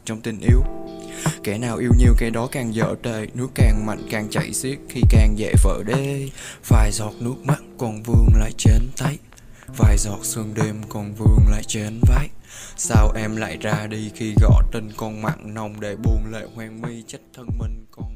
trong tình yêu. Kẻ nào yêu nhiều kẻ đó càng dở tệ, nước càng mạnh càng chảy xiết khi càng dễ vỡ đê. Vài giọt nước mắt còn vương lại trên tay, vài giọt sương đêm còn vương lại trên vai. Sao em lại ra đi khi gõ tên con mặn nồng để buồn lệ hoang mi trách thân mình còn